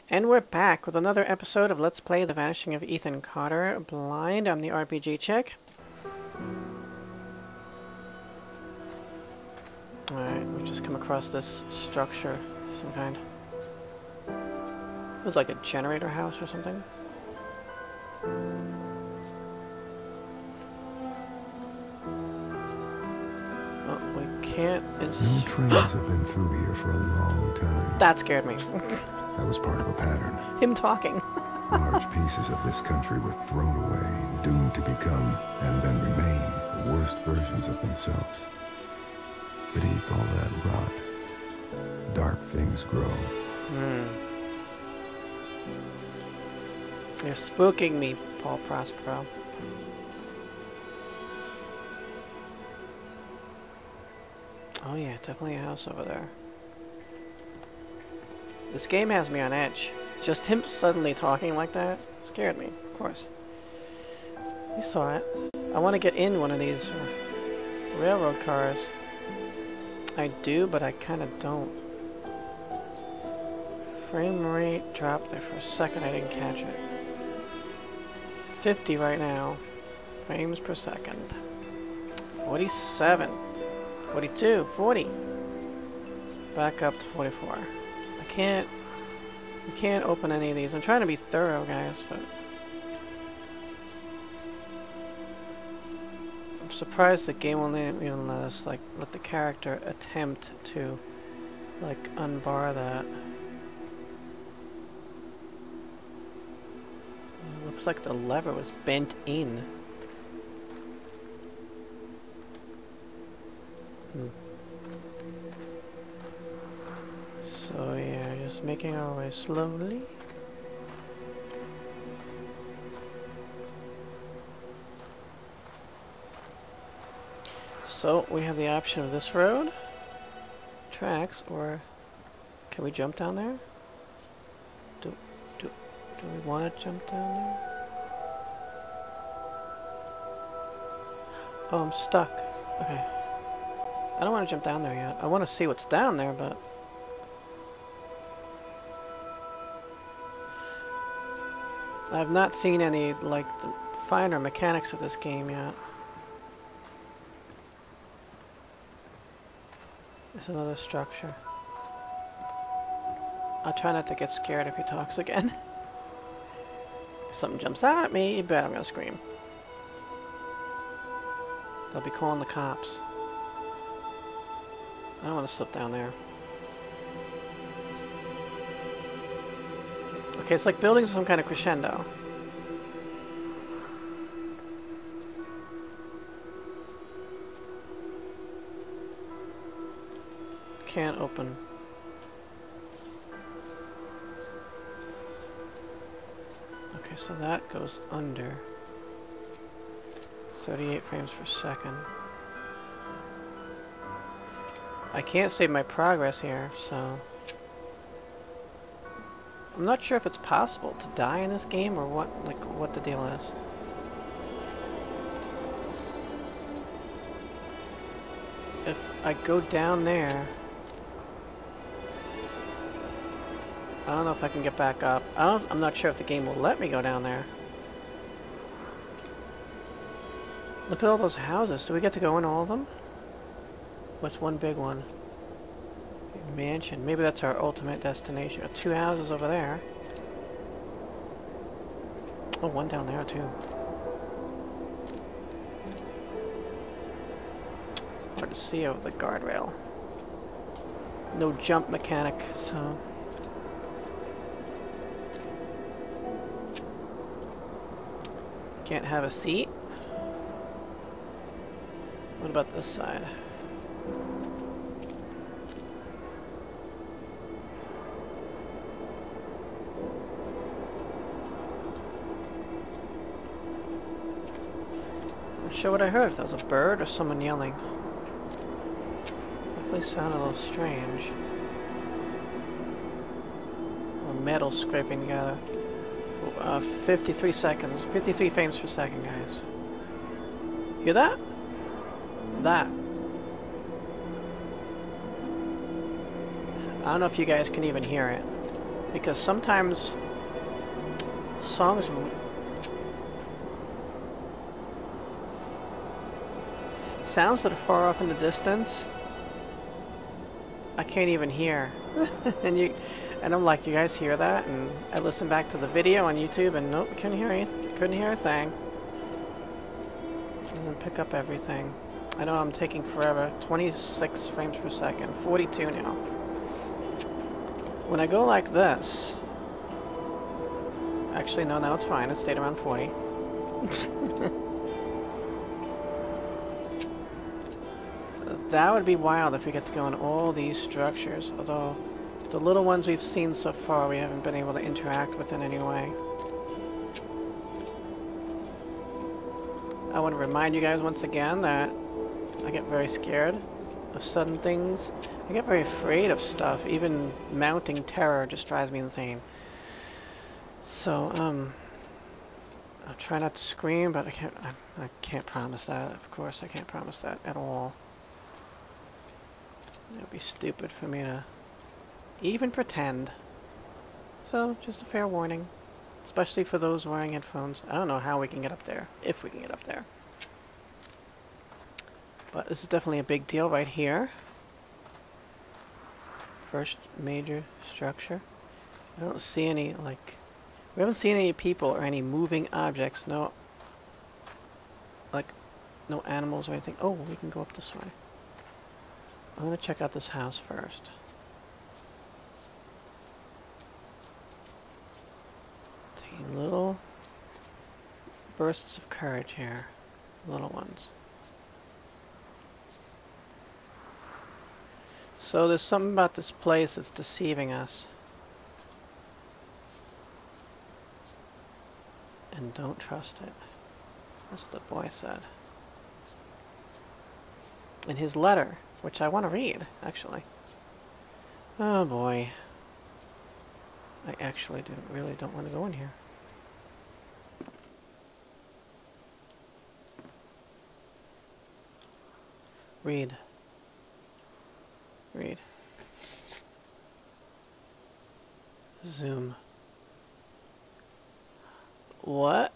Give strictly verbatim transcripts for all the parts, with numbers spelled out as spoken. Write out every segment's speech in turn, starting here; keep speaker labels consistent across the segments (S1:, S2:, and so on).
S1: And we're back with another episode of Let's Play The Vanishing of Ethan Carter Blind. I'm the R P G chick. Alright, we've just come across this structure of some kind. It was like a generator house or something. Oh, we can't...
S2: No trains have been through here for a long time.
S1: That scared me.
S2: That was part of a pattern.
S1: Him talking.
S2: Large pieces of this country were thrown away, doomed to become, and then remain, the worst versions of themselves. Beneath all that rot, dark things grow.
S1: Hmm. You're spooking me, Paul Prospero. Oh yeah, definitely a house over there. This game has me on edge. Just him suddenly talking like that scared me, of course. You saw it. I want to get in one of these railroad cars. I do, but I kind of don't. Frame rate dropped there for a second. I didn't catch it. fifty right now. Frames per second. forty-seven. forty-two. forty. Back up to forty-four. I can't... You can't open any of these. I'm trying to be thorough, guys, but... I'm surprised the game won't even let us, like, let the character attempt to, like, unbar that. It looks like the lever was bent in. Hmm. So yeah, just making our way slowly. So we have the option of this road, tracks, or can we jump down there? Do do do we want to jump down there? Oh, I'm stuck. Okay. I don't want to jump down there yet. I want to see what's down there, but I've not seen any, like, the finer mechanics of this game yet. There's another structure. I'll try not to get scared if he talks again. If something jumps out at me, you bet I'm gonna scream. They'll be calling the cops. I don't want to slip down there. Okay, it's like building some kind of crescendo. Can't open. Okay, so that goes under thirty-eight frames per second. I can't save my progress here, so I'm not sure if it's possible to die in this game or what, like, what the deal is. If I go down there, I don't know if I can get back up. I don't, I'm not sure if the game will let me go down there. Look at all those houses. Do we get to go in all of them? What's one big one? Mansion. Maybe that's our ultimate destination. Got two houses over there. Oh, one down there too. Hard to see over the guardrail. No jump mechanic, so... Can't have a seat. What about this side? Not sure what I heard. If that was a bird or someone yelling. Definitely sounded a little strange. A little metal scraping together. Uh, fifty-three seconds. fifty-three frames per second, guys. Hear that? That. I don't know if you guys can even hear it. Because sometimes songs sounds that are far off in the distance I can't even hear. and you and I'm like, you guys hear that? And I listen back to the video on YouTube and nope, couldn't hear anything. Couldn't hear a thing. Doesn't pick up everything. I know I'm taking forever. twenty-six frames per second. forty-two now. When I go like this... Actually, no, now it's fine. It stayed around forty. That would be wild if we get to go in all these structures. Although, the little ones we've seen so far, we haven't been able to interact with in any way. I want to remind you guys once again that I get very scared of sudden things. I get very afraid of stuff. Even mounting terror just drives me insane. So, um... I'll try not to scream, but I can't, I, I can't promise that. Of course, I can't promise that at all. It would be stupid for me to even pretend. So, just a fair warning. Especially for those wearing headphones. I don't know how we can get up there. If we can get up there. But this is definitely a big deal right here. First major structure. I don't see any, like... We haven't seen any people or any moving objects. No... Like, no animals or anything. Oh, we can go up this way. I'm gonna check out this house first. Taking little bursts of courage here. Little ones. So there's something about this place that's deceiving us. And don't trust it. That's what the boy said. In his letter, which I want to read, actually. Oh boy. I actually do, really don't want to go in here. Read. Read. Zoom. What?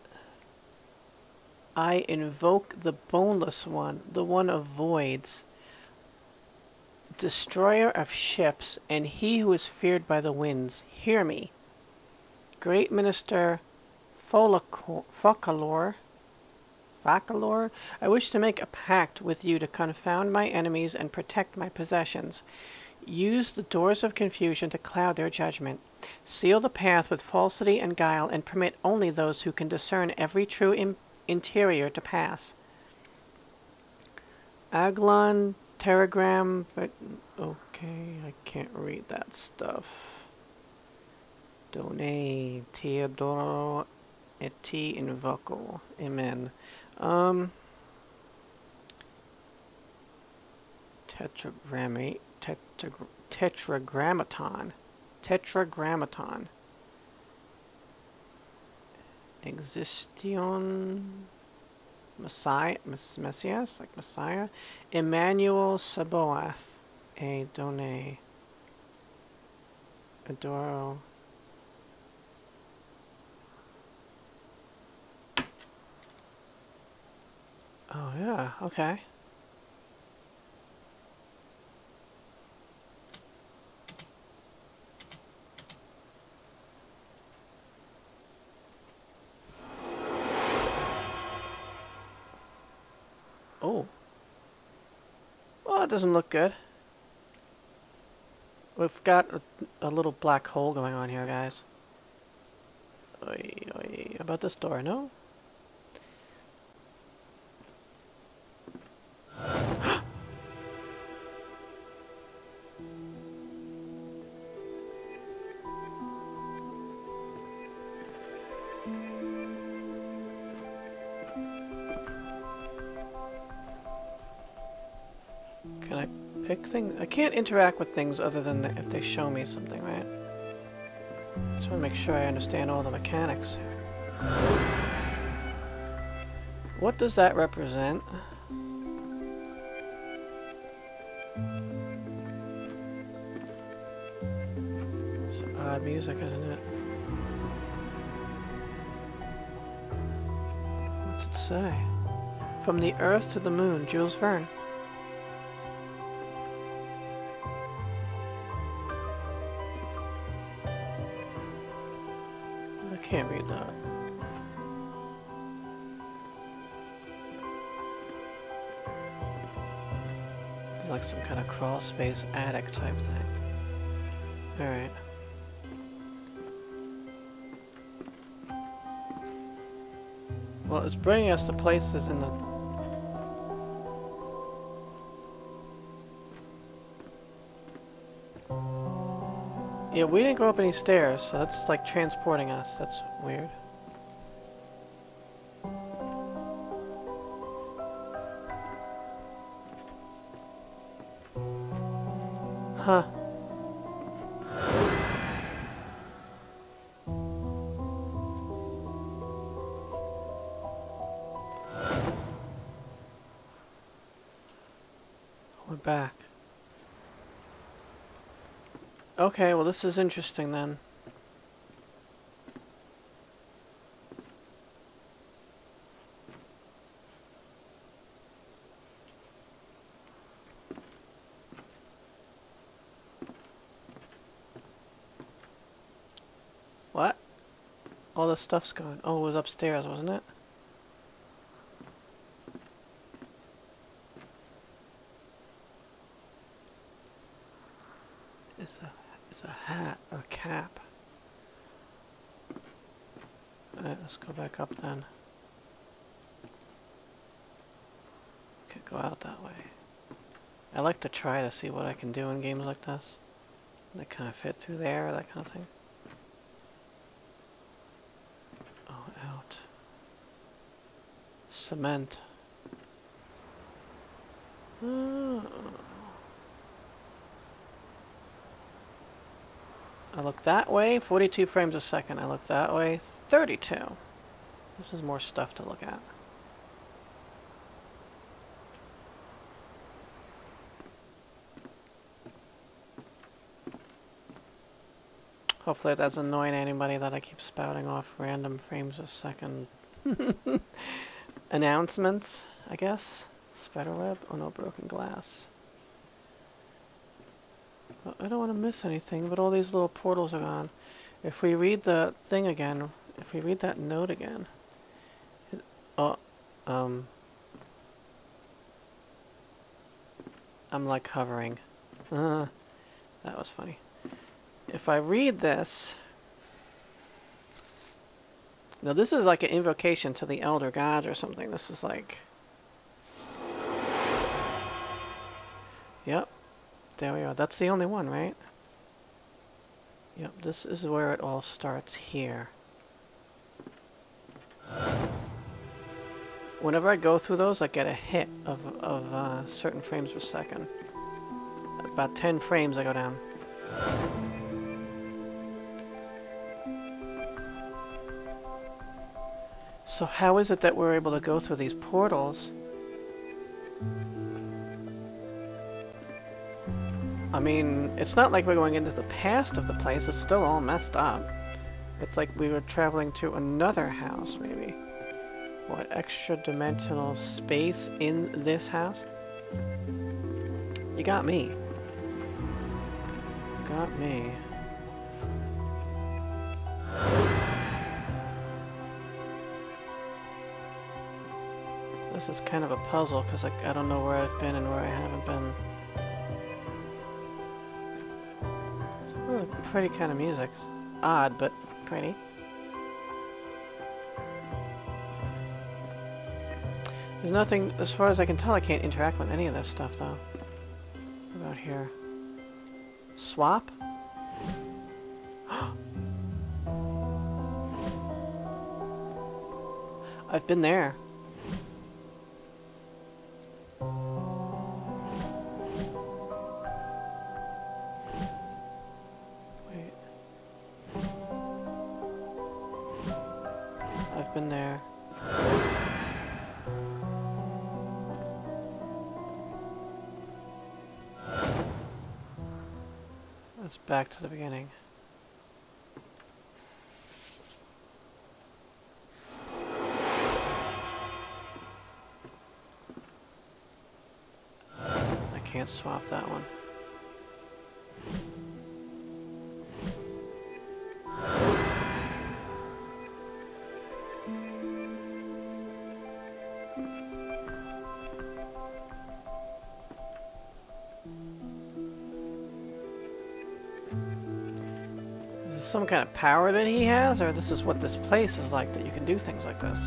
S1: I invoke the boneless one, the one of voids, destroyer of ships, and he who is feared by the winds. Hear me. Great Minister Focalor, Focalor, I wish to make a pact with you to confound my enemies and protect my possessions. Use the doors of confusion to cloud their judgment. Seal the path with falsity and guile, and permit only those who can discern every true im interior to pass. Aglon, Telegram, but okay, I can't read that stuff. Done, Teodoro, eti invoco. Amen. Um, tetragrammate, tetra, tetragrammaton. Tetragrammaton. Existion Messiah, Messias, like Messiah. Emmanuel Saboath. A Done. Adoro. Oh yeah, okay. Oh. Well, that doesn't look good. We've got a, a little black hole going on here, guys. Oy, oy. About this door, no? Can I pick things? I can't interact with things other than if they show me something, right? Just want to make sure I understand all the mechanics. What does that represent? So, Odd music, isn't it? What's it say? From the Earth to the Moon, Jules Verne. I can't read that. Like some kind of crawl space attic type thing. Alright. Well, it's bringing us to places in the... Yeah, we didn't go up any stairs, so that's like transporting us. That's weird. Huh. We're back. Okay, well this is interesting then. What? All this stuff's gone. Oh, it was upstairs, wasn't it? It's a, it's a hat, or a cap. Alright, let's go back up then. Could go out that way. I like to try to see what I can do in games like this. That kind of fit through there, or that kind of thing. Oh, out. Cement. Oh. I look that way, forty-two frames a second. I look that way, thirty-two. This is more stuff to look at. Hopefully that doesn't annoy anybody that I keep spouting off random frames a second. Announcements, I guess. Spiderweb? Oh no, broken glass. Well, I don't want to miss anything, but all these little portals are gone. If we read the thing again, if we read that note again, it, oh, um, I'm like hovering. Uh, that was funny. If I read this, now this is like an invocation to the elder gods or something. This is like, yep. There we are. That's the only one, right? Yep, this is where it all starts here. Whenever I go through those, I get a hit of, of uh, certain frames per second. About ten frames I go down. So how is it that we're able to go through these portals? I mean, it's not like we're going into the past of the place, it's still all messed up. It's like we were traveling to another house, maybe. What, extra dimensional space in this house? You got me. You got me. This is kind of a puzzle, because I, I don't know where I've been and where I haven't been. Ooh, pretty kind of music. Odd, but pretty. There's nothing, as far as I can tell, I can't interact with any of this stuff, though. What about here? Swap? I've been there. Been there. Let's back to the beginning. can't swap that one. Is this some kind of power that he has, or this is what this place is like that you can do things like this?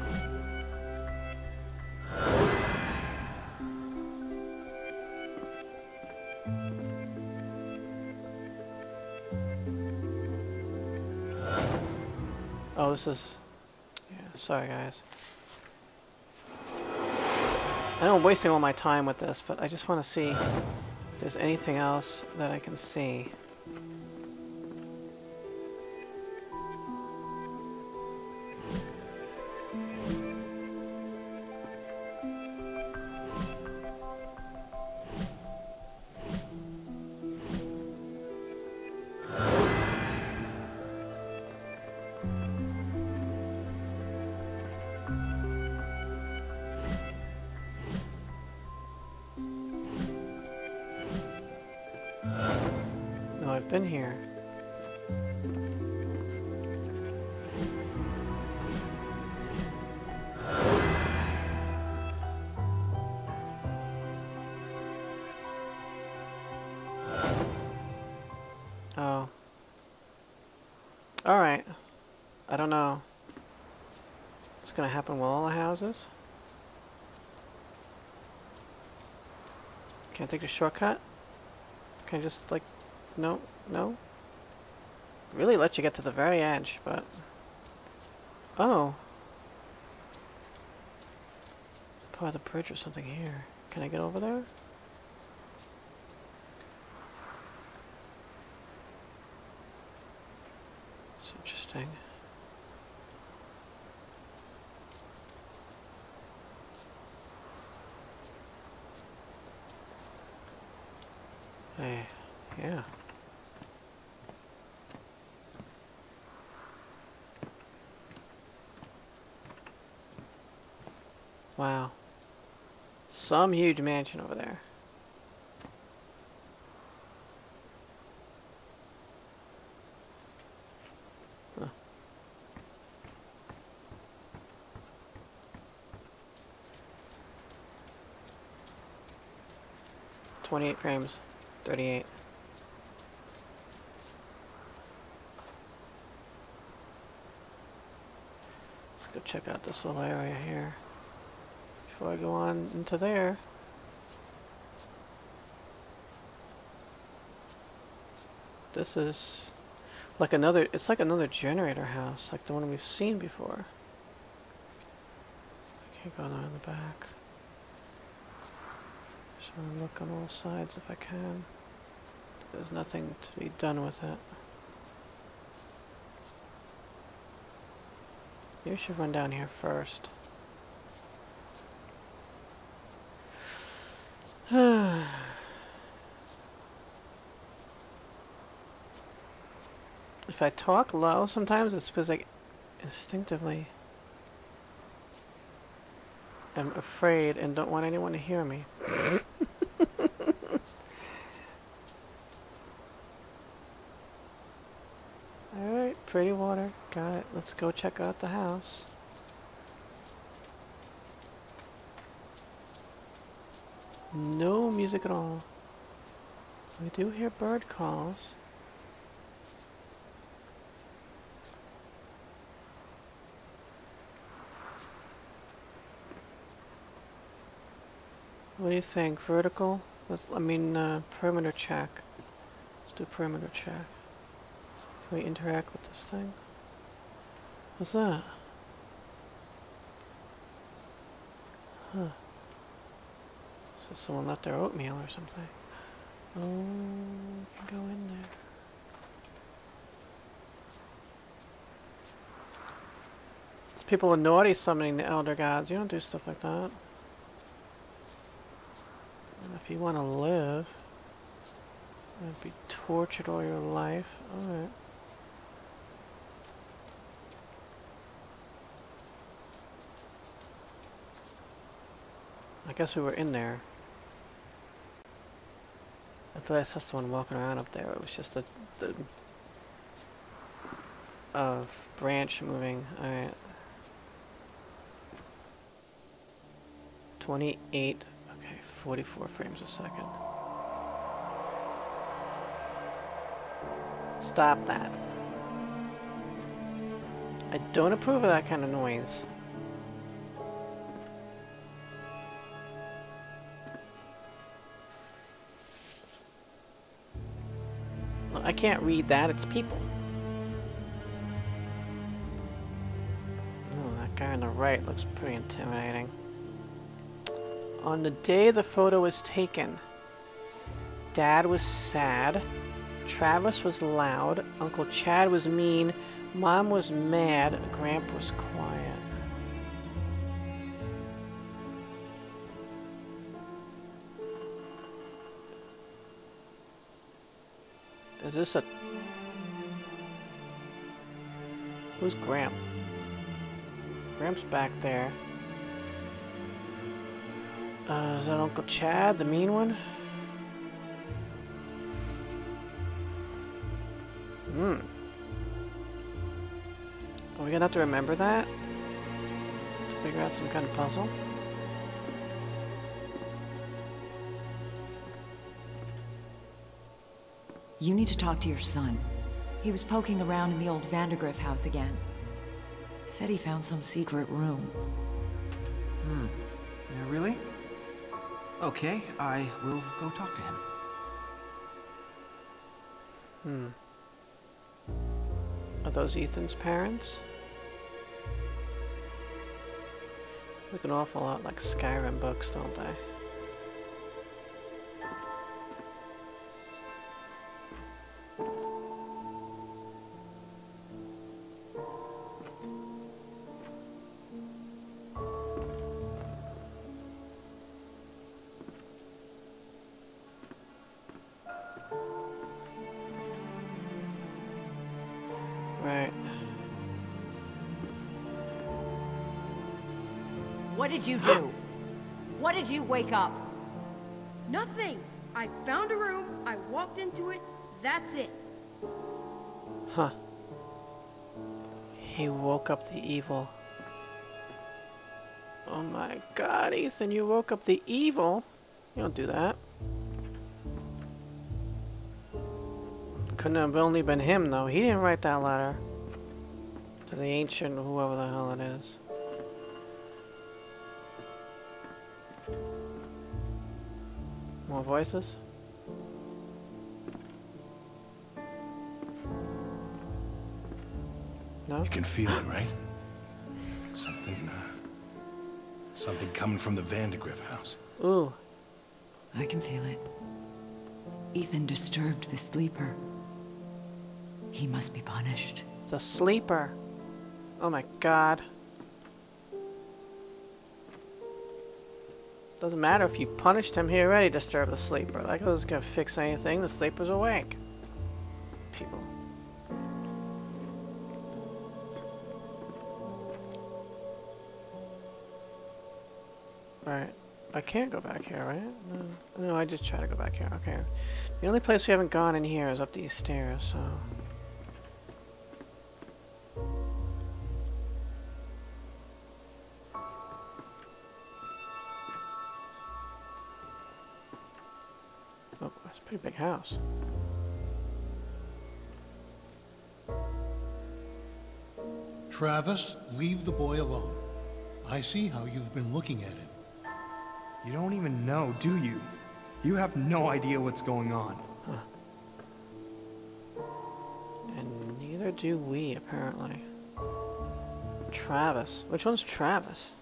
S1: Oh, this is... Yeah, sorry guys. I know I'm wasting all my time with this, but I just want to see if there's anything else that I can see. No, I've been here. Oh. Alright. I don't know. What's gonna happen with all the houses? Can't take the shortcut? Can I just, like... No? No? Really let you get to the very edge, but... Oh. Part of the bridge or something here. Can I get over there? It's interesting. Hey, yeah. Wow. Some huge mansion over there. Huh. twenty-eight frames. thirty-eight. Let's go check out this little area here before I go on into there. This is like another, it's like another generator house, like the one we've seen before. I can't go down in the back. Just want to look on all sides if I can. There's nothing to be done with it. Maybe I should run down here first. If I talk low, sometimes it's because I instinctively am afraid and don't want anyone to hear me. Alright, pretty water. Got it. Let's go check out the house. No music at all. We do hear bird calls. What do you think? Vertical? Let's, I mean, uh, perimeter check. Let's do perimeter check. Can we interact with this thing? What's that? Huh. So someone left their oatmeal or something. Oh, we can go in there. These people are naughty summoning the elder gods. You don't do stuff like that. And if you want to live, and be tortured all your life, alright. I guess we were in there. I thought I saw someone walking around up there. It was just a the uh, branch moving. Alright. twenty-eight. Okay, forty-four frames a second. Stop that. I don't approve of that kind of noise. Look, I can't read that, it's people. Oh, that guy on the right looks pretty intimidating. On the day the photo was taken, Dad was sad, Travis was loud, Uncle Chad was mean, Mom was mad, Gramp was quiet. Is this a... Who's Gramp? Gramp's back there. Uh, is that Uncle Chad, the mean one? Hmm. Are we gonna have to remember that? To figure out some kind of puzzle?
S3: You need to talk to your son. He was poking around in the old Vandergriff house again. Said he found some secret room.
S4: Hmm. Yeah, really? Okay, I will go talk to him.
S1: Hmm. Are those Ethan's parents? Look an awful lot like Skyrim books, don't they? Right.
S3: What did you do? What did you wake up?
S5: Nothing. I found a room, I walked into it, that's it.
S1: Huh. He woke up the evil. Oh my god, Ethan, you woke up the evil? You don't do that. Couldn't have only been him, though. He didn't write that letter. To the ancient, whoever the hell it is. More voices? No?
S6: You can feel it, right? Something, uh... something coming from the Vandergriff house.
S1: Ooh.
S3: I can feel it. Ethan disturbed the sleeper. He must be punished.
S1: The sleeper. Oh my god. Doesn't matter if you punished him, he already disturbed the sleeper. That wasn't gonna fix anything, the sleeper's awake. People. Alright. I can't go back here, right? No. No, I just try to go back here. Okay. The only place we haven't gone in here is up these stairs, so... Oh, that's a pretty big house.
S7: Travis, leave the boy alone. I see how you've been looking at him.
S8: You don't even know, do you? You have no idea what's going on.
S1: Huh. And neither do we, apparently. Travis. Which one's Travis?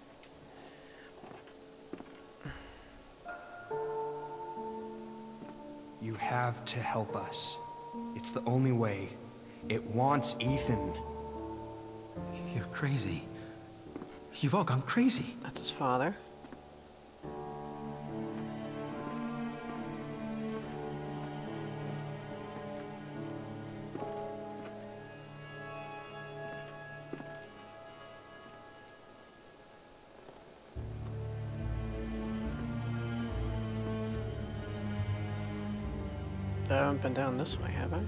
S8: You have to help us. It's the only way. It wants Ethan.
S4: You're crazy. You've all gone crazy.
S1: That's his father. I haven't been down this way, have I?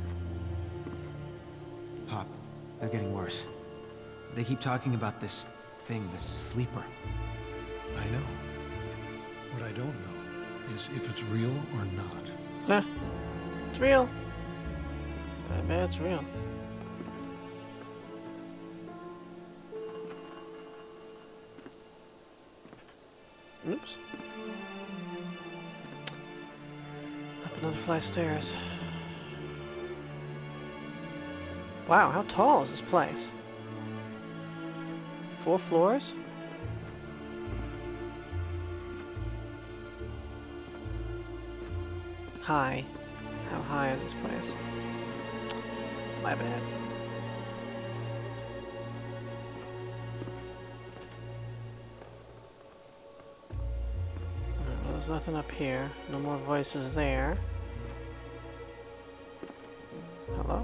S4: Pop, they're getting worse. They keep talking about this thing, this sleeper.
S7: I know. What I don't know is if it's real or not.
S1: Huh. It's real. I bet it's real. Oops. Up another flight of stairs. Wow, how tall is this place? Four floors? High. How high is this place? My bad. Uh, there's nothing up here. No more voices there. Hello?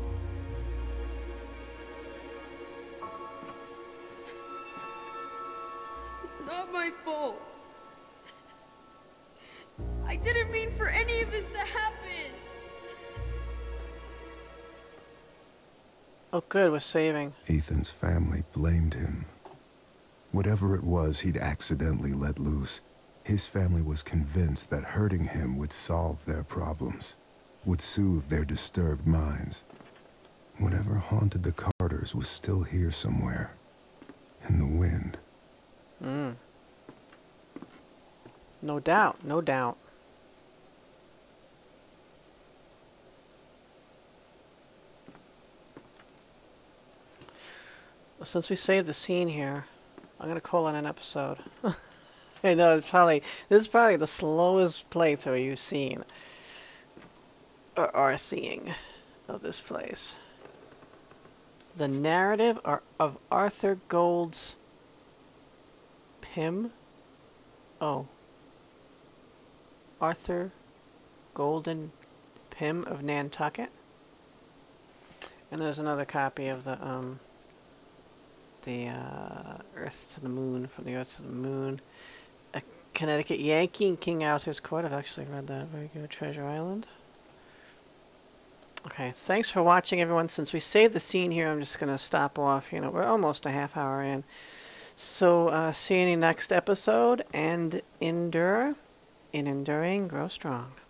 S5: It's not my fault. I didn't mean for any of this to happen.
S1: Oh good, we're saving.
S2: Ethan's family blamed him. Whatever it was he'd accidentally let loose, his family was convinced that hurting him would solve their problems, would soothe their disturbed minds. Whatever haunted the Carters was still here somewhere, in the wind.
S1: Mm. No doubt, no doubt. Since we saved the scene here, I'm gonna call it an episode. I know it's probably this is probably the slowest playthrough you've seen or are seeing of this place. The narrative are of Arthur Gold's Pym. Oh, Arthur Golden Pym of Nantucket. And there's another copy of the um. the uh, Earth to the Moon, from the Earth to the Moon. A Connecticut Yankee and King Arthur's Court. I've actually read that. Very good. Treasure Island. Okay, thanks for watching, everyone. Since we saved the scene here, I'm just going to stop off. You know, we're almost a half hour in. So, uh, see you in the next episode, and endure. In enduring, grow strong.